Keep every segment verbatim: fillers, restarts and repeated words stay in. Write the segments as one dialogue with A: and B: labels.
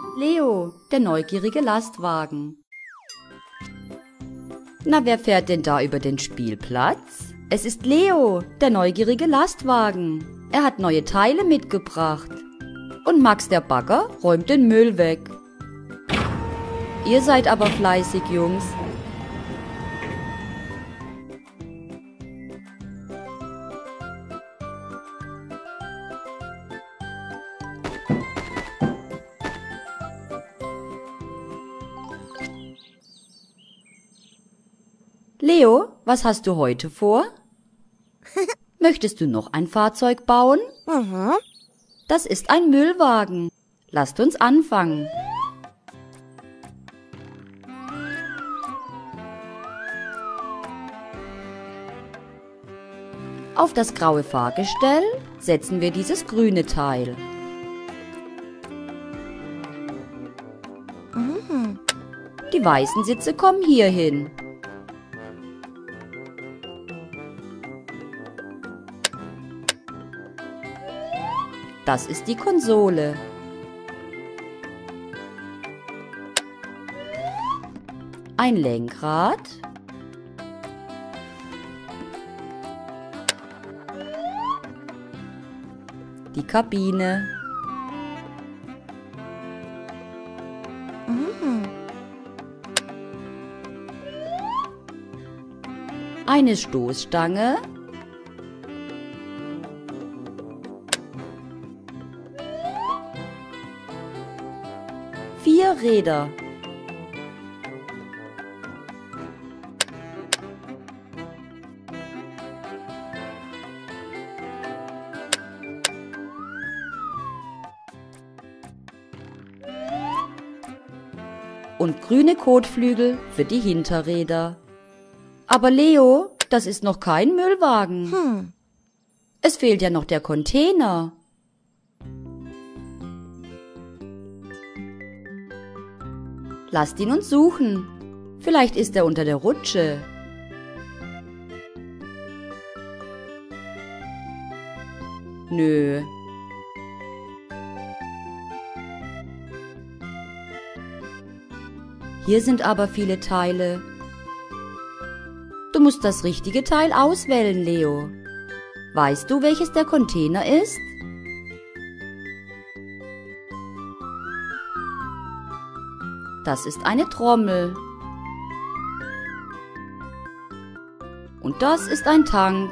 A: Leo, der neugierige Lastwagen. Na, wer fährt denn da über den Spielplatz? Es ist Leo, der neugierige Lastwagen. Er hat neue Teile mitgebracht. Und Max der Bagger räumt den Müll weg. Ihr seid aber fleißig, Jungs. Leo, was hast du heute vor? Möchtest du noch ein Fahrzeug bauen?
B: Mhm.
A: Das ist ein Müllwagen. Lasst uns anfangen. Auf das graue Fahrgestell setzen wir dieses grüne Teil.
B: Mhm.
A: Die weißen Sitze kommen hier hin. Das ist die Konsole. Ein Lenkrad. Die Kabine.
B: Mhm.
A: Eine Stoßstange. Vier Räder. Und grüne Kotflügel für die Hinterräder. Aber Leo, das ist noch kein Müllwagen.
B: Hm.
A: Es fehlt ja noch der Container. Lasst ihn uns suchen. Vielleicht ist er unter der Rutsche. Nö. Hier sind aber viele Teile. Du musst das richtige Teil auswählen, Leo. Weißt du, welches der Container ist? Das ist eine Trommel. Und das ist ein Tank.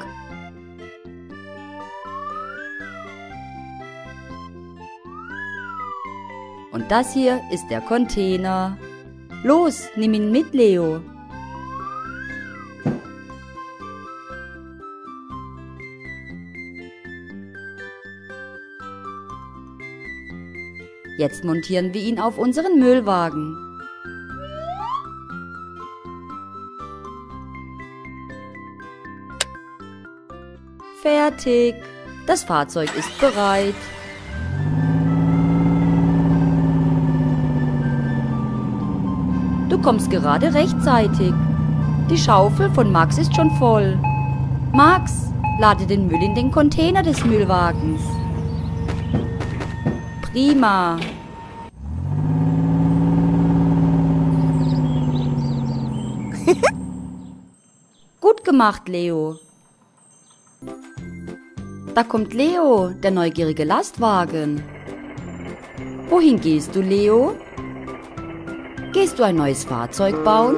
A: Und das hier ist der Container. Los, nimm ihn mit, Leo. Jetzt montieren wir ihn auf unseren Müllwagen. Fertig. Das Fahrzeug ist bereit. Du kommst gerade rechtzeitig. Die Schaufel von Max ist schon voll. Max, lade den Müll in den Container des Müllwagens. Prima. Gut gemacht, Leo. Da kommt Leo, der neugierige Lastwagen. Wohin gehst du, Leo? Gehst du ein neues Fahrzeug bauen?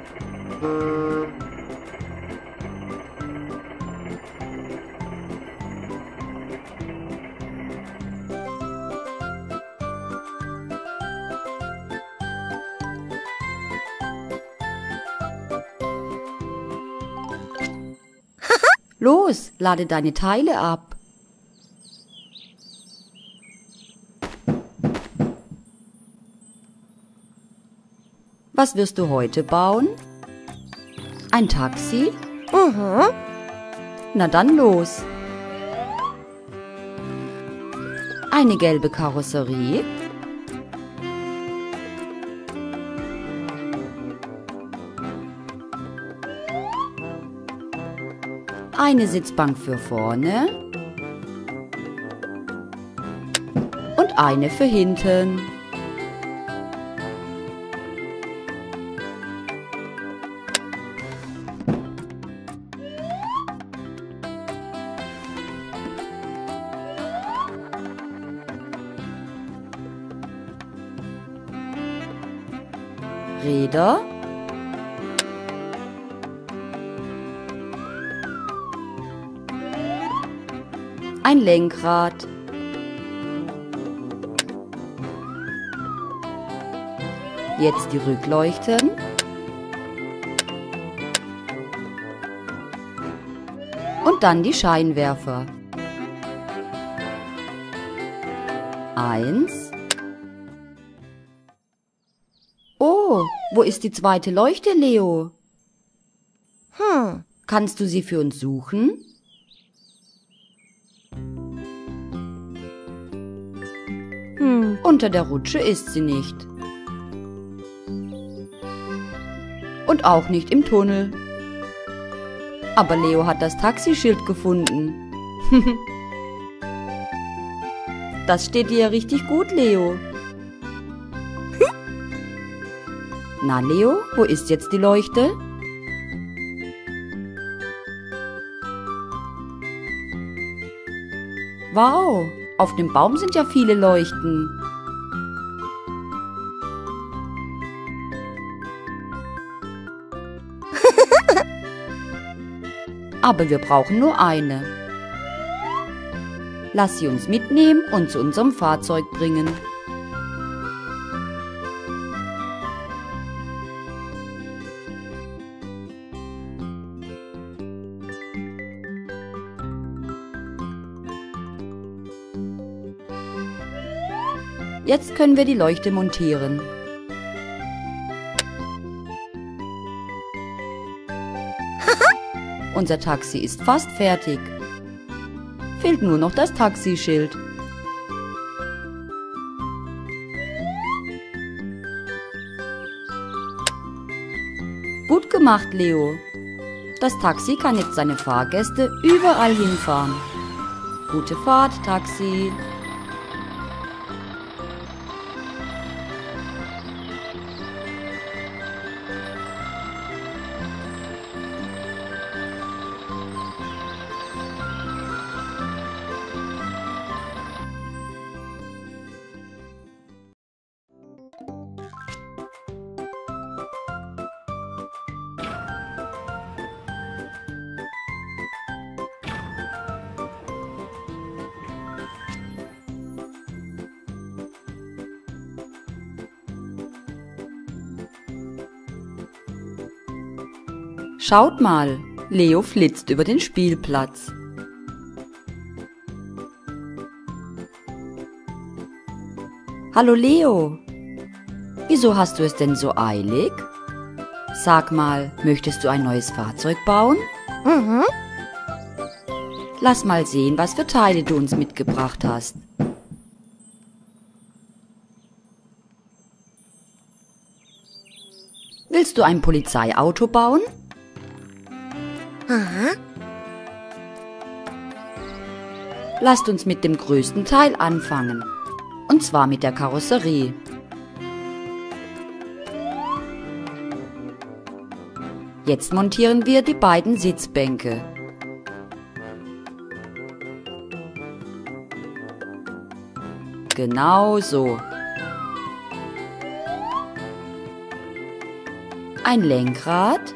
A: Los, lade deine Teile ab. Was wirst du heute bauen? Ein Taxi?
B: Mhm.
A: Na dann los. Eine gelbe Karosserie? Eine Sitzbank für vorne und eine für hinten. Räder, ein Lenkrad, jetzt die Rückleuchten, und dann die Scheinwerfer. Eins. Oh, wo ist die zweite Leuchte, Leo?
B: Hm.
A: Kannst du sie für uns suchen?
B: Hm.
A: Unter der Rutsche ist sie nicht. Und auch nicht im Tunnel. Aber Leo hat das Taxischild gefunden. Das steht dir ja richtig gut, Leo. Na, Leo, wo ist jetzt die Leuchte? Wow, auf dem Baum sind ja viele Leuchten. Aber wir brauchen nur eine. Lass sie uns mitnehmen und zu unserem Fahrzeug bringen. Jetzt können wir die Leuchte montieren. Unser Taxi ist fast fertig. Fehlt nur noch das Taxischild. Gut gemacht, Leo. Das Taxi kann jetzt seine Fahrgäste überall hinfahren. Gute Fahrt, Taxi. Schaut mal, Leo flitzt über den Spielplatz. Hallo Leo, wieso hast du es denn so eilig? Sag mal, möchtest du ein neues Fahrzeug bauen?
B: Mhm.
A: Lass mal sehen, was für Teile du uns mitgebracht hast. Willst du ein Polizeiauto bauen?
B: Aha.
A: Lasst uns mit dem größten Teil anfangen. Und zwar mit der Karosserie. Jetzt montieren wir die beiden Sitzbänke. Genau so. Ein Lenkrad.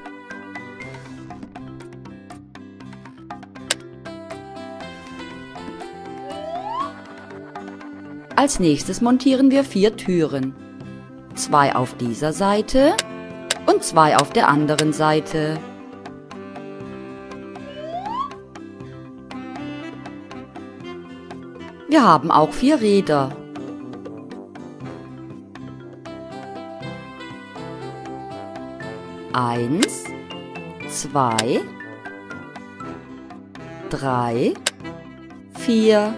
A: Als nächstes montieren wir vier Türen. Zwei auf dieser Seite und zwei auf der anderen Seite. Wir haben auch vier Räder. Eins, zwei, drei, vier.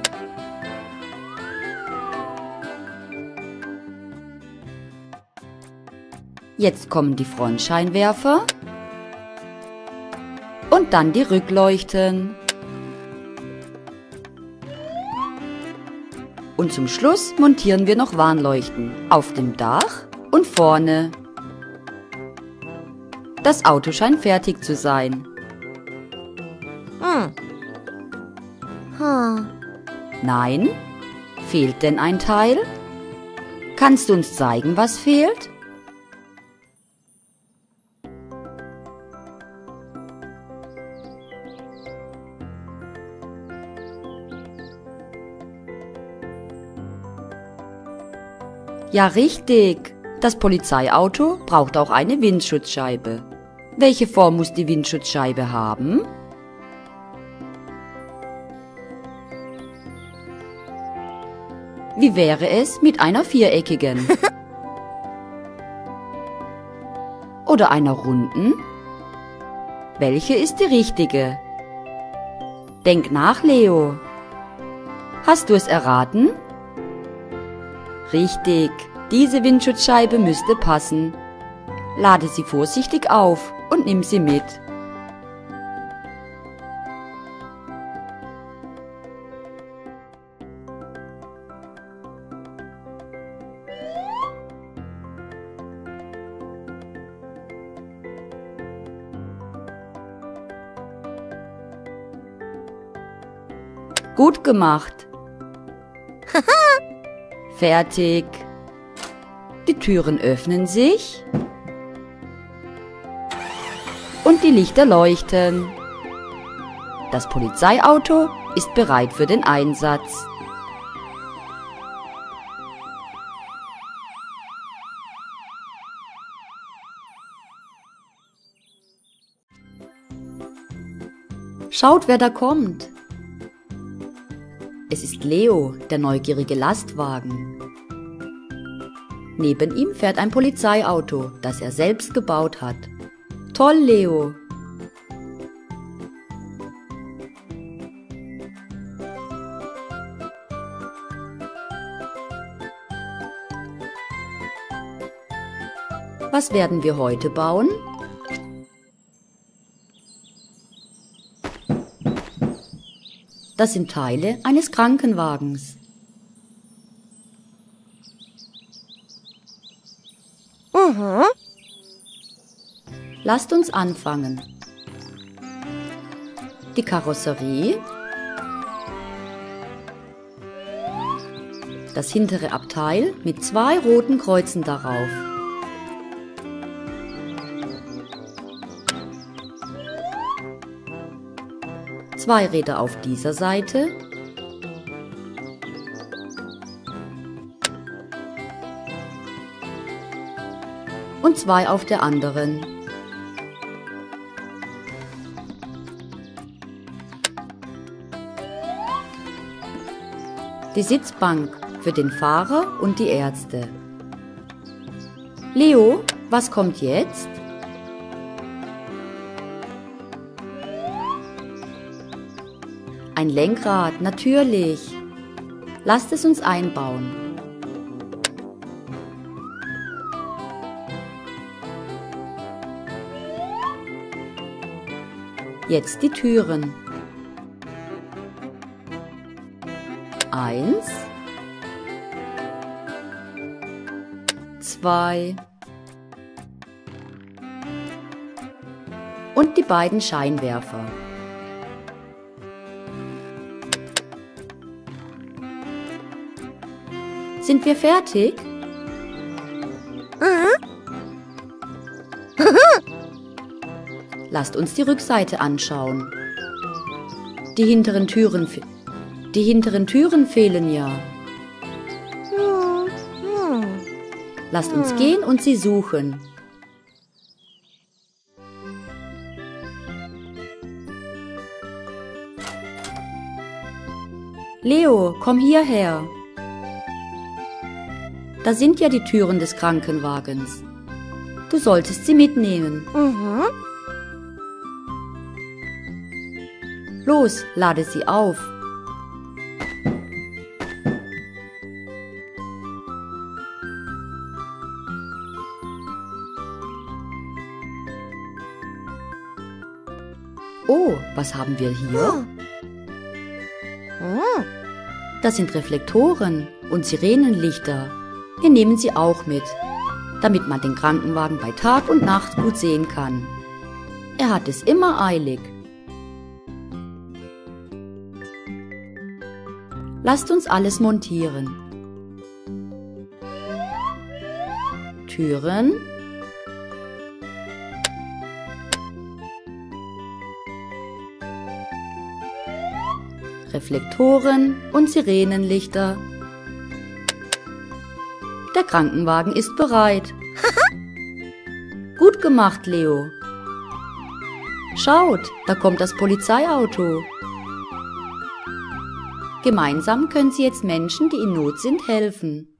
A: Jetzt kommen die Frontscheinwerfer und dann die Rückleuchten. Und zum Schluss montieren wir noch Warnleuchten auf dem Dach und vorne. Das Auto scheint fertig zu sein.
B: Hm. Hm.
A: Nein? Fehlt denn ein Teil? Kannst du uns zeigen, was fehlt? Ja, richtig. Das Polizeiauto braucht auch eine Windschutzscheibe. Welche Form muss die Windschutzscheibe haben? Wie wäre es mit einer viereckigen? Oder einer runden? Welche ist die richtige? Denk nach, Leo. Hast du es erraten? Richtig, diese Windschutzscheibe müsste passen. Lade sie vorsichtig auf und nimm sie mit. Gut gemacht. Fertig. Die Türen öffnen sich und die Lichter leuchten. Das Polizeiauto ist bereit für den Einsatz. Schaut, wer da kommt. Es ist Leo, der neugierige Lastwagen. Neben ihm fährt ein Polizeiauto, das er selbst gebaut hat. Toll, Leo! Was werden wir heute bauen? Das sind Teile eines Krankenwagens.
B: Mhm.
A: Lasst uns anfangen. Die Karosserie, das hintere Abteil mit zwei roten Kreuzen darauf. Zwei Räder auf dieser Seite und zwei auf der anderen. Die Sitzbank für den Fahrer und die Ärzte. Leo, was kommt jetzt? Ein Lenkrad, natürlich. Lasst es uns einbauen. Jetzt die Türen. Eins, zwei und die beiden Scheinwerfer. Sind wir fertig? Lasst uns die Rückseite anschauen. Die hinteren Türen, die hinteren Türen fehlen ja. Lasst uns gehen und sie suchen. Leo, komm hierher. Da sind ja die Türen des Krankenwagens. Du solltest sie mitnehmen.
B: Mhm.
A: Los, lade sie auf. Oh, was haben wir hier?
B: Mhm.
A: Das sind Reflektoren und Sirenenlichter. Wir nehmen sie auch mit, damit man den Krankenwagen bei Tag und Nacht gut sehen kann. Er hat es immer eilig. Lasst uns alles montieren. Türen. Reflektoren und Sirenenlichter. Der Krankenwagen ist bereit. Gut gemacht, Leo. Schaut, da kommt das Polizeiauto. Gemeinsam können Sie jetzt Menschen, die in Not sind, helfen.